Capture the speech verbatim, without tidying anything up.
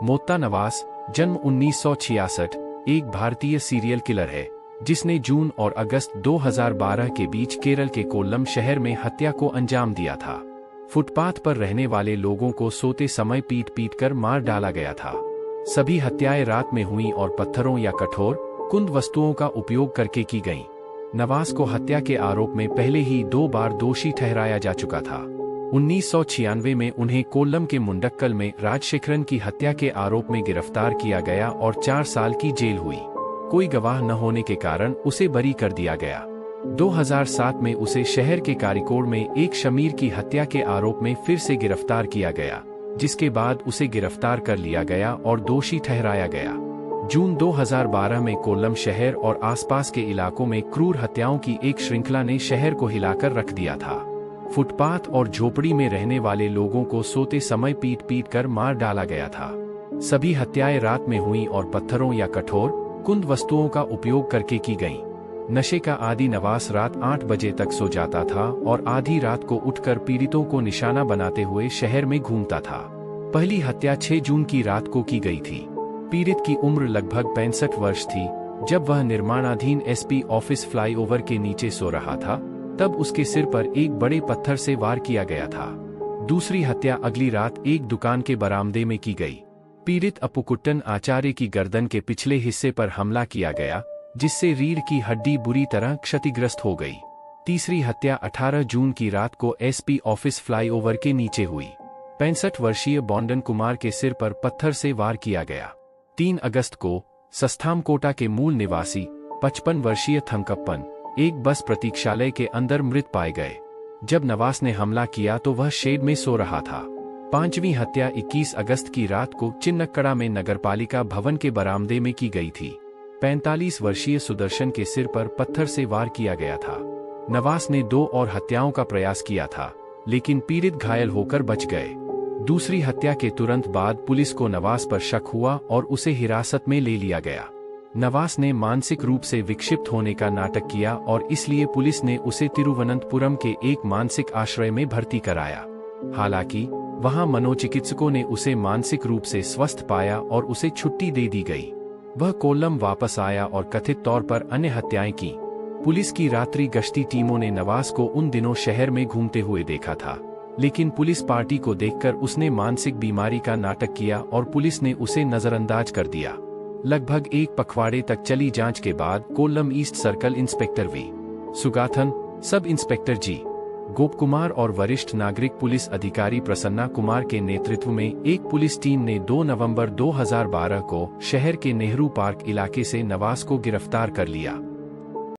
मोत्ता नवास, जन्म उन्नीस सौ छियासठ, एक भारतीय सीरियल किलर है जिसने जून और अगस्त दो हज़ार बारह के बीच केरल के कोल्लम शहर में हत्या को अंजाम दिया था। फुटपाथ पर रहने वाले लोगों को सोते समय पीट पीट कर मार डाला गया था। सभी हत्याएं रात में हुईं और पत्थरों या कठोर, कुंद वस्तुओं का उपयोग करके की गईं। नवास को हत्या के आरोप में पहले ही दो बार दोषी ठहराया जा चुका था। उन्नीस सौ छियानवे में उन्हें कोल्लम के मुंडक्कल में राजशेखरन की हत्या के आरोप में गिरफ्तार किया गया और चार साल की जेल हुई। कोई गवाह न होने के कारण उसे बरी कर दिया गया। दो हज़ार सात में उसे शहर के कारिकोड में एक शमीर की हत्या के आरोप में फिर से गिरफ्तार किया गया, जिसके बाद उसे गिरफ्तार कर लिया गया और दोषी ठहराया गया। जून दो हज़ार बारह में कोल्लम शहर और आसपास के इलाकों में क्रूर हत्याओं की एक श्रृंखला ने शहर को हिलाकर रख दिया था। फुटपाथ और झोपड़ी में रहने वाले लोगों को सोते समय पीट पीट कर मार डाला गया था। सभी हत्याएं रात में हुईं और पत्थरों या कठोर, कुंद वस्तुओं का उपयोग करके की गईं। नशे का आदी नवास रात आठ बजे तक सो जाता था और आधी रात को उठकर पीड़ितों को निशाना बनाते हुए शहर में घूमता था। पहली हत्या छह जून की रात को की गई थी। पीड़ित की उम्र लगभग पैंसठ वर्ष थी। जब वह निर्माणाधीन एसपी ऑफिस फ्लाईओवर के नीचे सो रहा था, तब उसके सिर पर एक बड़े पत्थर से वार किया गया था। दूसरी हत्या अगली रात एक दुकान के बरामदे में की गई। पीड़ित अपुकुट्टन आचार्य की गर्दन के पिछले हिस्से पर हमला किया गया, जिससे रीढ़ की हड्डी बुरी तरह क्षतिग्रस्त हो गई। तीसरी हत्या अठारह जून की रात को एसपी ऑफिस फ्लाईओवर के नीचे हुई। पैंसठ वर्षीय बॉन्डन कुमार के सिर पर पत्थर से वार किया गया। तीन अगस्त को सस्थामकोटा के मूल निवासी पचपन वर्षीय थंकप्पन एक बस प्रतीक्षालय के अंदर मृत पाए गए। जब नवास ने हमला किया तो वह शेड में सो रहा था। पांचवी हत्या इक्कीस अगस्त की रात को चिन्नकड़ा में नगरपालिका भवन के बरामदे में की गई थी। पैंतालीस वर्षीय सुदर्शन के सिर पर पत्थर से वार किया गया था। नवास ने दो और हत्याओं का प्रयास किया था, लेकिन पीड़ित घायल होकर बच गए। दूसरी हत्या के तुरंत बाद पुलिस को नवास पर शक हुआ और उसे हिरासत में ले लिया गया। नवास ने मानसिक रूप से विक्षिप्त होने का नाटक किया और इसलिए पुलिस ने उसे तिरुवनंतपुरम के एक मानसिक आश्रय में भर्ती कराया। हालांकि वहां मनोचिकित्सकों ने उसे मानसिक रूप से स्वस्थ पाया और उसे छुट्टी दे दी गई। वह कोल्लम वापस आया और कथित तौर पर अन्य हत्याएं की। पुलिस की रात्रि गश्ती टीमों ने नवास को उन दिनों शहर में घूमते हुए देखा था, लेकिन पुलिस पार्टी को देखकर उसने मानसिक बीमारी का नाटक किया और पुलिस ने उसे नजरअंदाज कर दिया। लगभग एक पखवाड़े तक चली जांच के बाद Kollam east circle inspector V Sugathan, sub inspector जी गोप कुमार और वरिष्ठ नागरिक पुलिस अधिकारी प्रसन्ना कुमार के नेतृत्व में एक पुलिस टीम ने दो नवंबर दो हज़ार बारह को शहर के नेहरू पार्क इलाके से नवास को गिरफ्तार कर लिया।